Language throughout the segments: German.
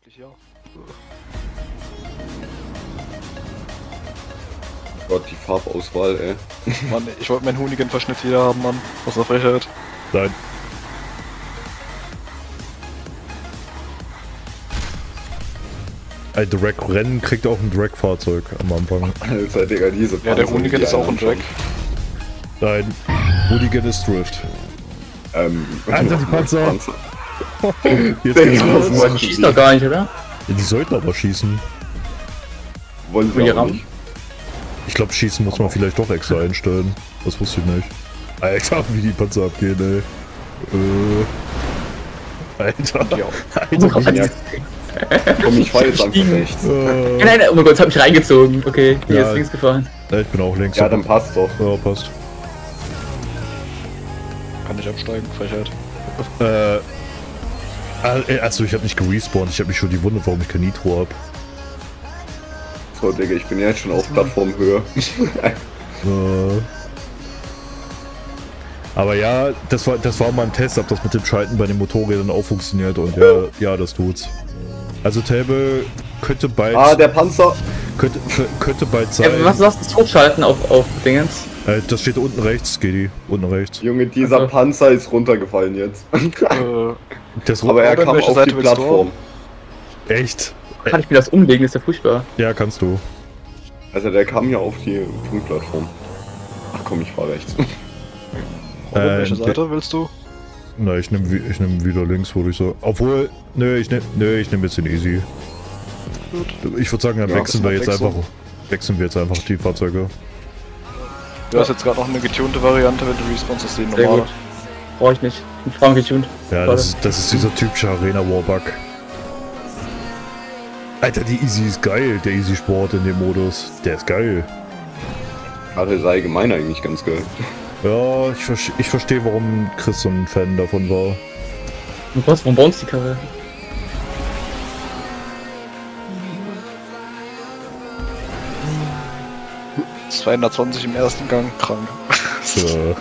Wirklich, ja. Gott, die Farbauswahl, ey. Mann, ich wollte meinen Hoonigan-Verschnitt hier haben, Mann. Was eine Frechheit. Nein. Ein Drag-Rennen kriegt auch ein Drag-Fahrzeug am Anfang. Alter, Digga, diese Ja, der Hoonigan ist auch ein Drag. Nein, Hoonigan ist Drift. Alter, die Panzer! Jetzt geht's Digga, los. Die schießen doch gar nicht, oder? Ja, die sollten aber schießen. Wollen Wir sie auch rammen. nicht. Ich glaube, schießen muss man vielleicht doch extra einstellen. Das wusste ich nicht. Alter, wie die Panzer abgehen, ey. Alter. Ja. Alter. Ja. Komm, ich fahr jetzt einfach rechts. Nein, nein, oh mein Gott, das hat mich reingezogen. Okay, hier Ja. ist links gefahren. Ja, ich bin auch links. Ja, dann passt doch. Ja, passt. Kann nicht absteigen, Frechheit. Also ich habe nicht gerespawnt, ich habe mich schon gewundert, warum ich kein Nitro hab. So, Digga, ich bin jetzt schon auf Plattformhöhe. Aber ja, das war mal ein Test, ob das mit dem Schalten bei den Motorrädern auch funktioniert und ja, das tut's. Also Table könnte bald. Ah, der Panzer! könnte bald sein. Was sagst du, hochschalten auf Dingens? Das steht unten rechts, Gedi. Unten rechts. Junge, dieser Also. Panzer ist runtergefallen jetzt. Das Aber er Robin, kam welche auf Seite die willst du Plattform. echt? Kann ich mir das umlegen? Ist ja furchtbar. Ja, kannst du. Also der kam hier auf die Punktplattform. Ach komm, ich fahr rechts. Welche Seite willst du? Na, ich nehm wieder links, würde ich sagen. Obwohl, nö, ich nehm jetzt den Easy. Gut. Ich würde sagen, dann Ja, wechseln wir das jetzt einfach die Fahrzeuge. Du hast jetzt gerade noch eine getunte Variante, wenn du respawnst, ist die Sehr normale. gut. Brauche ich nicht. Ich brauche getuned. Ja, das ist dieser typische Arena-Warbug. Alter, die Easy ist geil, der Easy Sport in dem Modus. Der ist geil. Also ist allgemein eigentlich ganz geil. Ja, ich verstehe, warum Chris so ein Fan davon war. Und was, warum bauen die Karre? Ja. 220 im ersten Gang, krank. Ja.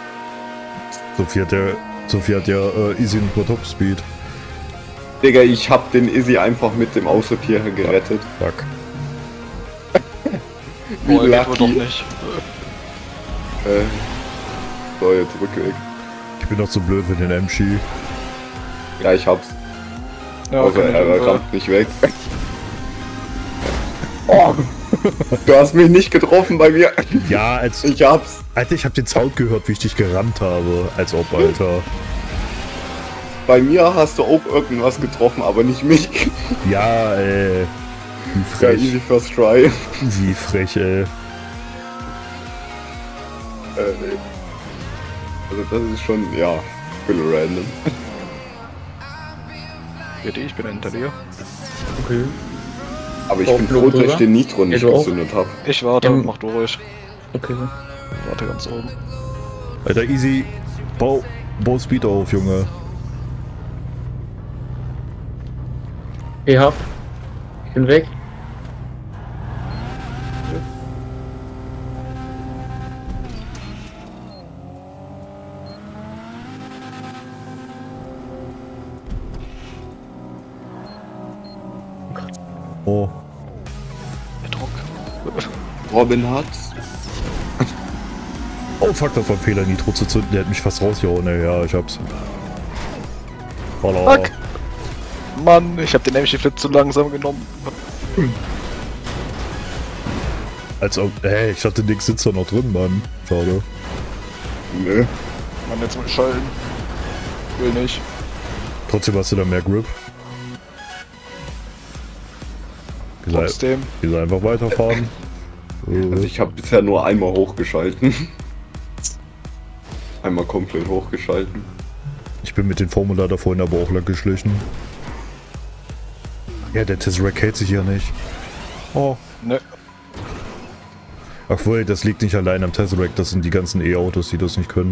Sophie hat ja Easy über Top Speed. Digga, ich hab den Izzy einfach mit dem Aussortierer gerettet. Fuck. Wie Boah, geht wohl doch lucky. nicht. So, jetzt rückweg. Ich bin noch zu blöd für den MC. Ja, ich hab's. Ja, Außer kann ich er schon, rammt nicht weg. Oh, du hast mich nicht getroffen bei mir. Ja, Ich hab's. Alter, ich hab den Sound gehört, wie ich dich gerammt habe. Als ob, Alter. Bei mir hast du auch irgendwas getroffen, aber nicht mich. Ja, ey. Wie Ja, frech. easy first try. Wie frech, ey. Also das ist schon, ja, bisschen random. BD, ich bin hinter dir. Okay. Aber ich Oh, bin froh, dass ich oder? den Nitro nicht Ja, du auch? gezündet hab. Ich warte, Ähm. mach du ruhig. Okay. Warte ganz oben. Alter, Easy. Bau Speed auf, Junge. Ja. Ich bin weg. Oh. Der Druck. Robin hat's. Oh fuck, das war ein Fehler, Nitro zu zünden. Der hat mich fast rausgehauen, ey. Ja, ich hab's. Voila. Fuck. Mann, ich hab den MC Flip zu langsam genommen. Als ob. Ey, ich dachte, nix sitzt da noch drin, Mann. Schade. Nö. Mann, jetzt muss ich schalten. Will nicht. Trotzdem hast du da mehr Grip. Trotzdem. Wir sollen einfach weiterfahren. Also ich habe bisher nur einmal hochgeschalten. Einmal komplett hochgeschalten. Ich bin mit dem Formular da vorhin aber auch lang geschlichen. Ja, der Tesseract hält sich ja nicht. Oh. Ne. Ach wohl, das liegt nicht allein am Tesseract, das sind die ganzen E-Autos, die das nicht können.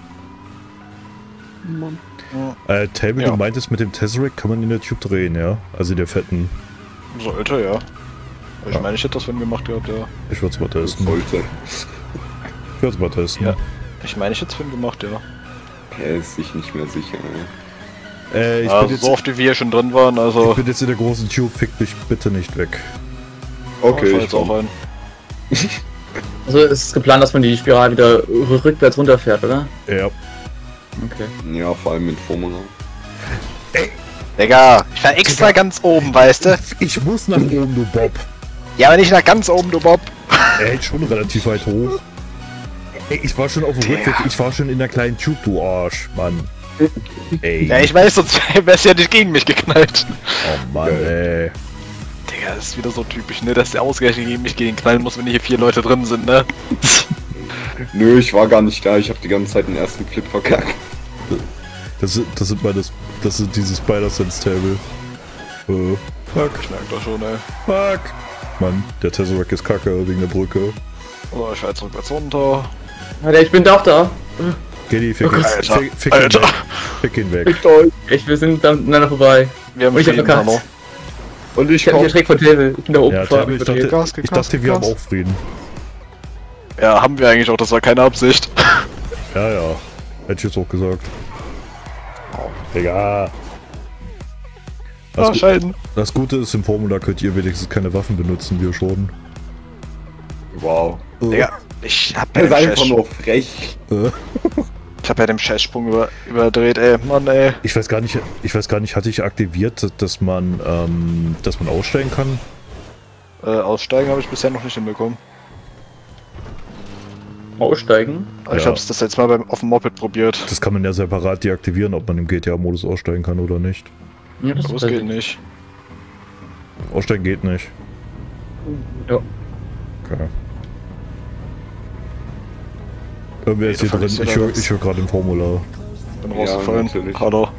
Table, Ja. du meintest, mit dem Tesseract kann man in der Tube drehen, ja? Also der fetten. Sollte, ja. Ich meine, ich hätte das wenn gemacht gehabt, ja. Ich würde es mal testen. Sollte. Ich würde es mal testen. Ja. Ich meine, ich hätte es gemacht, ja. Er ist sich nicht mehr sicher. Ich Also bin jetzt, so oft wie wir hier schon drin waren, ich also... bin jetzt in der großen Tube, fick mich bitte nicht weg. Okay, ich fahr ich jetzt auch komm. ein. Also ist es geplant, dass man die Spirale wieder rückwärts runterfährt, oder? Ja. Okay. Ja, vor allem mit Formula. Digga, ich war extra ganz oben, weißt du? Ich muss nach oben, du Bob. Ja, aber nicht nach ganz oben, du Bob. Er hält schon relativ weit hoch. Ey, ich war schon auf dem Rückweg, ich war schon in der kleinen Tube, du Arsch, Mann. Ey. Ja, ich weiß, sonst wär's ja nicht gegen mich geknallt. Oh Mann, ey. Digga, das ist wieder so typisch, ne? Dass der ausgerechnet gegen mich knallen muss, wenn hier 4 Leute drin sind, ne? Nö, ich war gar nicht da, ich habe die ganze Zeit den ersten Flip verkackt. Das ist dieses Spider-Sense-Table. Fuck, Ich merk doch schon, ey. fuck. Mann, der Tesseract ist kacke wegen der Brücke. So, ich fahr jetzt rückwärts runter. Alter, ich bin doch da. Gedi, fick, Oh Gott, Alter. fick ihn Alter. weg. Fick ihn weg. Fickt euch! Echt, wir sind dann miteinander vorbei. Wir haben Und ich hab Frieden, verkackt. hallo. Und ich Ich hab mich komm. erschreckt von Table. Ich bin da oben Ja, gefahren, Table, ich verdreht. dachte, wir haben auch Frieden. Ja, haben wir eigentlich auch, das war keine Absicht. Ja, ja. Hätte ich jetzt auch gesagt. Digga. Ah, scheiden. Das Gute ist, im Formula könnt ihr wenigstens keine Waffen benutzen, wir schon. Wow. Digga, ich hab bei Er ist dem einfach nur frech. Ich hab ja den Scheißsprung überdreht, ey. Mann, ey. Ich weiß gar nicht, hatte ich aktiviert, dass man aussteigen kann? Aussteigen habe ich bisher noch nicht hinbekommen. Aussteigen. Aber Ich Ja. hab's das jetzt mal auf dem Moped probiert. Das kann man ja separat deaktivieren, ob man im GTA-Modus aussteigen kann oder nicht. Ja, das Aber es ist geht nicht. Aussteigen geht nicht. Ja. Okay. Irgendwer ist hier Jeder drin, vergisst ja ich höre gerade ein Formular. Bin Ja, rausgefallen. natürlich. Hallo.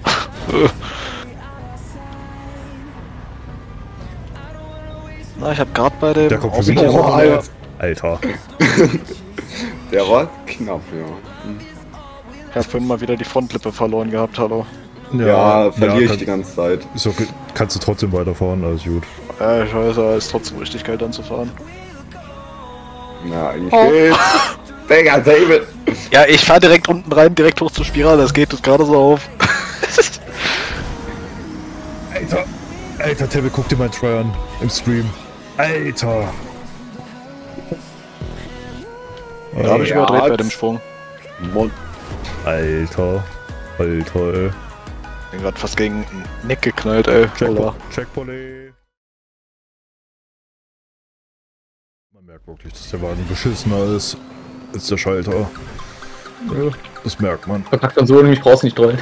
Na, ich hab grad bei dem Der kommt schon Außenterror- wieder. Oh, Alter. Alter. Der war knapp, ja. Ich hab vorhin mal wieder die Frontlippe verloren gehabt, hallo. Ja, verliere ich kann- die ganze Zeit. ist okay. Kannst du trotzdem weiterfahren, alles gut. Ja, ich weiß, aber es ist trotzdem richtig geil dann zu fahren. Na, eigentlich geht's. Digga, David! Ja, ich fahr direkt unten rein, direkt hoch zur Spirale, das geht jetzt gerade so auf. Alter! Alter, Tebbe, guck dir meinen Try an. Im Stream. Alter! Da hab ich Ja, überdreht bei das- dem Sprung. Mon Alter. Alter, ey. Bin grad fast gegen den Nick geknallt, ey. Alter. Checkpoint. Man merkt wirklich, dass der Wagen beschissener ist als der Schalter. Ja, das merkt man. Verkackt und so, nämlich brauchst du nicht trollen.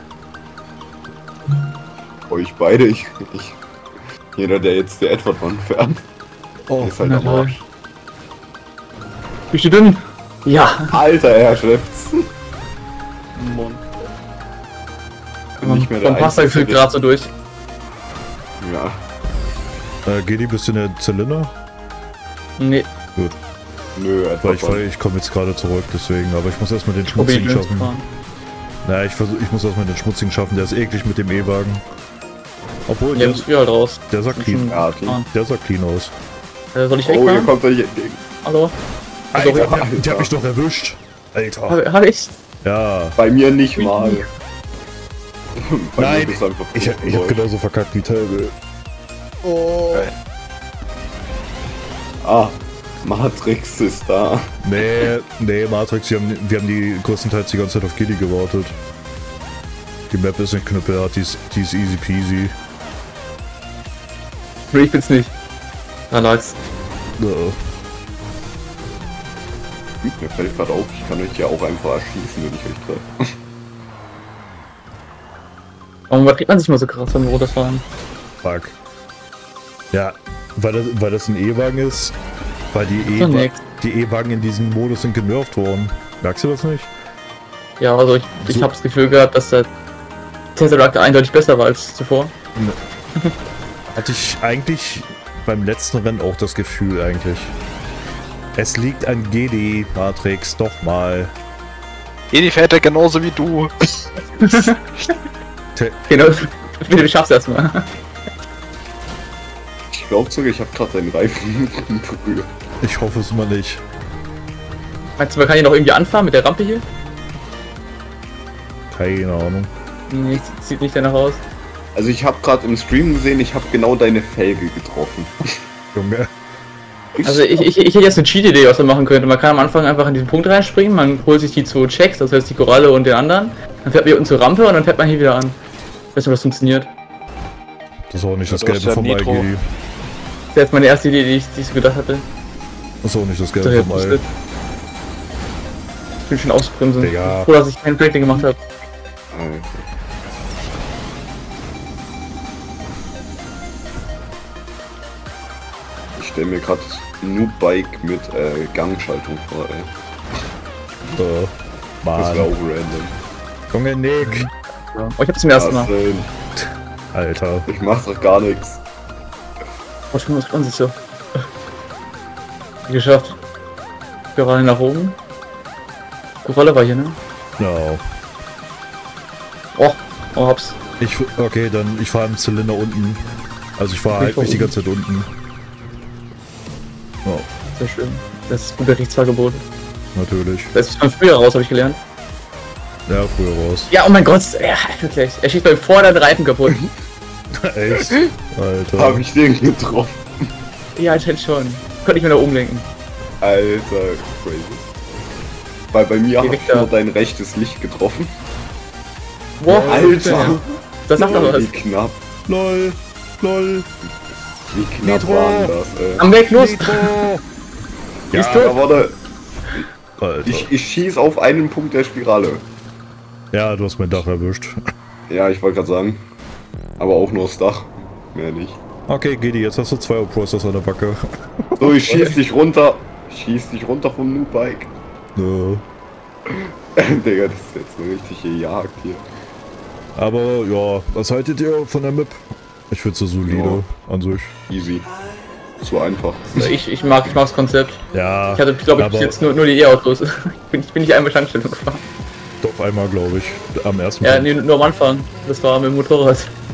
euch beide, ich. Jeder, der jetzt der Edward-Mann fährt, ist halt na am toll. Arsch. Bist du dünn? Ja. Alter, er schläft's. Mann. Bin nicht mehr der Man passt da Einzige, gefühlt gerade so durch. Ja. Gedi, bist du in der Zylinder? Nee, Nö, Edward. Ich komme jetzt gerade zurück, deswegen, aber ich muss erstmal den probier schmutzigen ich schaffen. fahren. Naja, ich muss erstmal den schmutzigen schaffen, der ist eklig mit dem E-Wagen. Obwohl, Ja, der, bist du halt raus. der sah clean. Ja, clean. Fahren. Der sah clean aus. Soll ich Oh, hier wegfahren? kommt euch entgegen. Hallo? Alter, Alter. der hat mich doch erwischt. Alter. Hab ich? Ja. Bei mir nicht mal. Bei Nein, mir bist du einfach Ich hab genauso verkackt wie Table. Ah, Matrix ist da. Nee, Matrix, wir haben die größtenteils die ganze Zeit auf Gilly gewartet. Die Map ist nicht knüppelhart, die ist easy peasy. Nee, ich bin's nicht. Da lag's. Ja. Mir fällt gerade auf, ich kann euch ja auch einfach erschießen, wenn ich euch treffe. Warum überträgt man sich mal so krass beim Runterfahren? Fuck. Ja, weil das ein E-Wagen ist, weil So nix. die E-Wagen in diesem Modus sind genervt worden. Merkst du das nicht? Ja, also ich So. hab's Gefühl gehabt, dass der Tesseract eindeutig besser war als zuvor. Hatte ich eigentlich beim letzten Rennen auch das Gefühl eigentlich. Es liegt an GD, Matrix, doch mal. Edi fährt ja genauso wie du. Genau, bitte schaff's erstmal. Ich glaube sogar, ich habe gerade seinen Reifen berührt. Ich hoffe es mal nicht. Meinst du, man kann hier noch irgendwie anfahren mit der Rampe hier? Keine Ahnung. Nee, sieht nicht danach aus. Also ich habe gerade im Stream gesehen, ich habe genau deine Felge getroffen. Junge. Also ich hätte jetzt eine Cheat-Idee, was man machen könnte. Man kann am Anfang einfach an diesen Punkt reinspringen, man holt sich die 2 Checks, das heißt die Koralle und den anderen. Dann fährt man hier unten zur Rampe und dann fährt man hier wieder an. Ich weiß nicht, ob das funktioniert. Das ist auch nicht das Ja, du hast Gelbe ja vom Ei, Nitro. Gedi. Das ist jetzt meine erste Idee, die ich so gedacht hatte. Das ist auch nicht das So, Gelbe jetzt vom Ei. ist ich bin schon ausbremsen. Ich Digga. bin froh, dass ich keinen Break gemacht habe. Ich stelle mir gerade das Noob-Bike mit Gangschaltung vor, ey. Das wäre Mann. auch random. Junge, Nick. Ja. Oh, ich hab's zum ersten Mal. Denn? Alter. Ich mach doch gar nichts. Oh, ich bin was unsicher. Geschafft. Gerade nach oben. Koralle war hier, ne? No. Oh, hab's. Okay, dann ich fahre im Zylinder unten. Also ich fahre Ich halt fahr nicht die oben. ganze Zeit unten. Oh, Sehr schön. Das ist gute Rechtsfahrgebot. natürlich. Das ist von früher raus, habe ich gelernt. Ja, früher raus. Ja, oh mein Gott. Ja, wirklich. Er schießt beim vorderen Reifen kaputt. Echt? Alter. Habe ich den getroffen? Ja, anscheinend schon. Konnte ich mir nach oben lenken. Alter, crazy. Weil bei mir habe ich Direkt da. nur dein rechtes Licht getroffen. Wow, Alter! Das sagt doch was. Wie knapp, LOL. LOL. wie knapp Nitro. waren das, ey. Am Weg, los! Nitro. Die ist Ja, tot. aber warte, Alter. ich schieß auf einen Punkt der Spirale. Ja, du hast mein Dach erwischt. Ja, ich wollte gerade sagen. Aber auch nur das Dach. Mehr nicht. Okay, Gedi, jetzt hast du 2 Process an der Backe. So, ich schieß dich runter. Schieß dich runter vom Noob-Bike. Digga, das ist jetzt eine richtige Jagd hier. Aber ja, was haltet ihr von der Map? Ich finde sie solide an sich. Easy. So einfach. Ich mag das Konzept. Ja, Ich hatte, glaube ich, aber bis jetzt nur die E-Autos. Ich bin nicht einmal Standstellung gefahren. doch einmal, glaube ich, am ersten Ja, Punkt. nee, nur am Anfang. Das war mit dem Motorrad.